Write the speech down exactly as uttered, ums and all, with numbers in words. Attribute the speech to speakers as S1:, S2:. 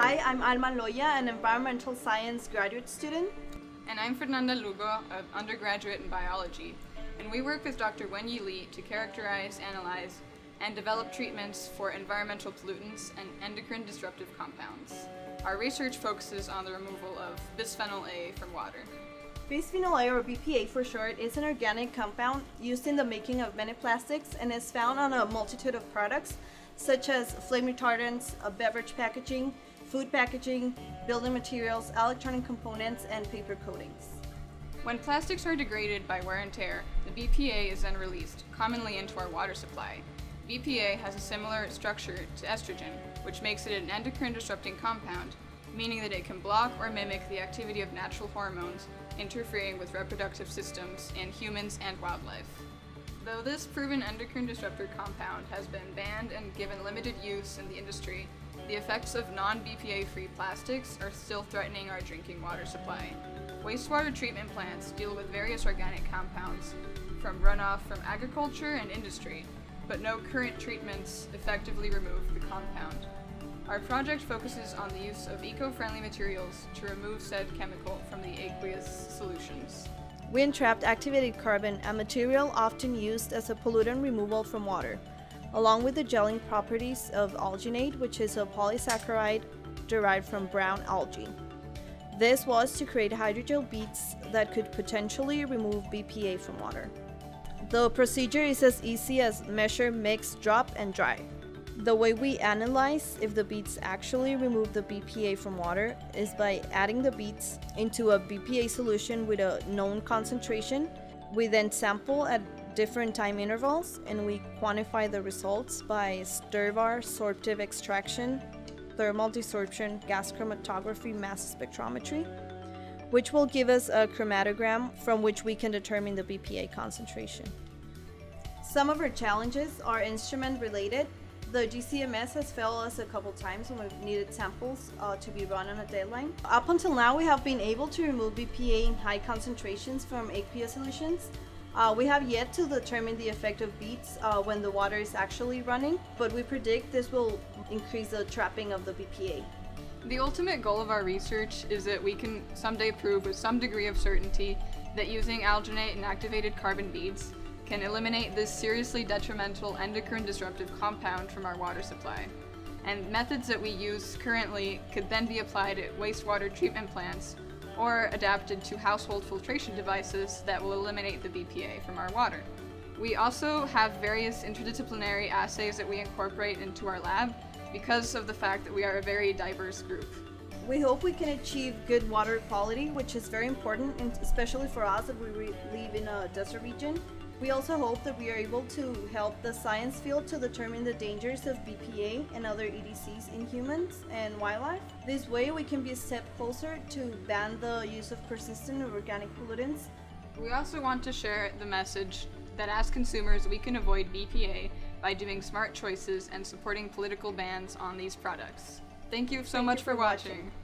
S1: Hi, I'm Alma Loya, an environmental science graduate student.
S2: And I'm Fernanda Lugo, an undergraduate in biology. And we work with Doctor Wenyi Lee to characterize, analyze, and develop treatments for environmental pollutants and endocrine disruptive compounds. Our research focuses on the removal of bisphenol A from water.
S1: Bisphenol A, or B P A for short, is an organic compound used in the making of many plastics and is found on a multitude of products such as flame retardants, uh, beverage packaging, food packaging, building materials, electronic components, and paper coatings.
S2: When plastics are degraded by wear and tear, the B P A is then released, commonly into our water supply. B P A has a similar structure to estrogen, which makes it an endocrine disrupting compound, meaning that it can block or mimic the activity of natural hormones, interfering with reproductive systems in humans and wildlife. Though this proven endocrine disruptor compound has been banned and given limited use in the industry, the effects of non-B P A-free plastics are still threatening our drinking water supply. Wastewater treatment plants deal with various organic compounds from runoff from agriculture and industry, but no current treatments effectively remove the compound. Our project focuses on the use of eco-friendly materials to remove said chemical from the aqueous solutions.
S1: We entrapped activated carbon, a material often used as a pollutant removal from water, along with the gelling properties of alginate, which is a polysaccharide derived from brown algae. This was to create hydrogel beads that could potentially remove B P A from water. The procedure is as easy as measure, mix, drop, and dry. The way we analyze if the beads actually remove the B P A from water is by adding the beads into a B P A solution with a known concentration. We then sample at different time intervals and we quantify the results by stir-bar sorptive extraction, thermal desorption, gas chromatography, mass spectrometry, which will give us a chromatogram from which we can determine the B P A concentration. Some of our challenges are instrument related. The G C M S has failed us a couple times when we've needed samples uh, to be run on a deadline. Up until now, we have been able to remove B P A in high concentrations from aqueous solutions. Uh, we have yet to determine the effect of beads uh, when the water is actually running, but we predict this will increase the trapping of the B P A.
S2: The ultimate goal of our research is that we can someday prove with some degree of certainty that using alginate and activated carbon beads can eliminate this seriously detrimental endocrine disruptive compound from our water supply. And methods that we use currently could then be applied at wastewater treatment plants or adapted to household filtration devices that will eliminate the B P A from our water. We also have various interdisciplinary assays that we incorporate into our lab because of the fact that we are a very diverse group.
S1: We hope we can achieve good water quality, which is very important, and especially for us that we live in a desert region. We also hope that we are able to help the science field to determine the dangers of B P A and other E D Cs in humans and wildlife. This way we can be a step closer to ban the use of persistent organic pollutants.
S2: We also want to share the message that as consumers we can avoid B P A by doing smart choices and supporting political bans on these products. Thank you so
S1: Thank
S2: much
S1: you
S2: for
S1: for
S2: watching.
S1: watching.